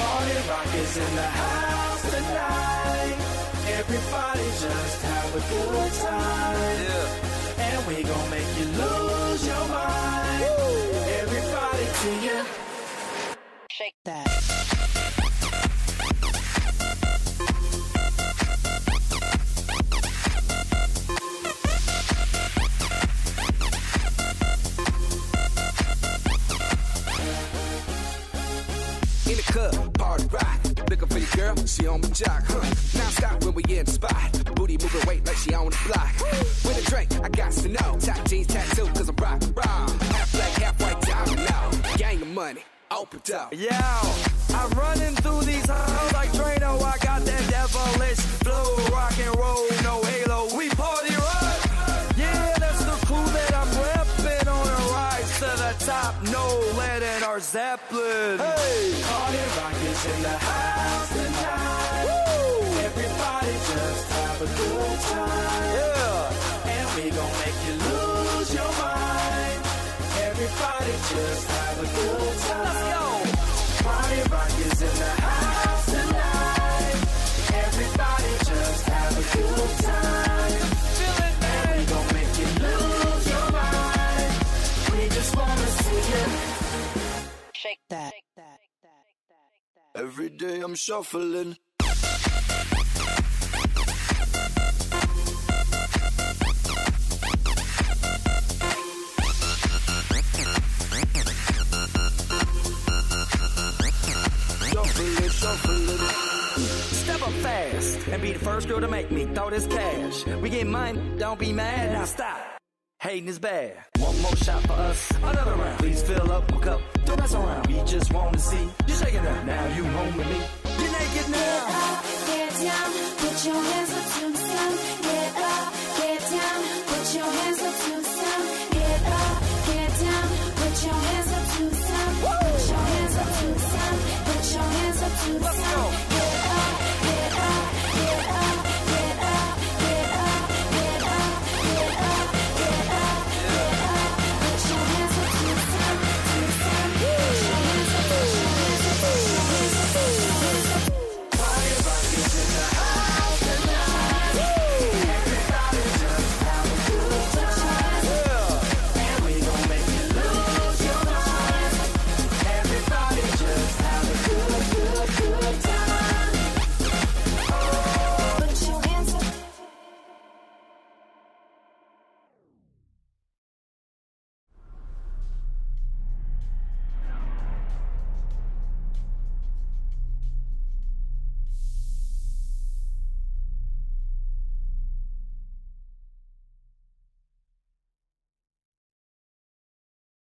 Party Rock is in the house tonight. Everybody just have a good time. Yeah. And we gon' make you lose your mind. Woo. Everybody to you. Shake that. In the club, party rock. Looking for your girl, she on my jock, huh? Now stop when we in the spot. Booty moving weight like she on the block. With a drink, I got to know. Top jeans tattoo, cause I'm rock, raw. Half black, half white, diamond now. Gang of money, open up. Yo, I'm running through these halls like Drano. I got that devilish flow. Rock and roll, no halo. We party rock. Yeah, that's the crew that I'm repping on a rise to the top. No lead in our Zeppelin. Hey, Party Rock is in the house tonight. Woo. Everybody just have a good time. yeah. And we gon' make you lose your mind. Everybody just have a good time. Let's go. Party Rock is in the house tonight. Everybody just have a good time. Feel it, And man. we gon' make you lose your mind. We just wanna see you. Shake that. Every day I'm shuffling. Shuffling. Step up fast and be the first girl to make me throw this cash. We get mine, don't be mad, now stop. Hating is bad. One more shot for us, another round. Please fill up my cup, don't mess around. We just wanna see you shaking it. Now you home with me. You're naked now. Get up, get down, put your hands up to the sun. Get up, get down, put your hands up to the sun. Get up, get down, put your hands up to the sun. Put your hands up to the sun. Put your hands up to the Let's sun. go.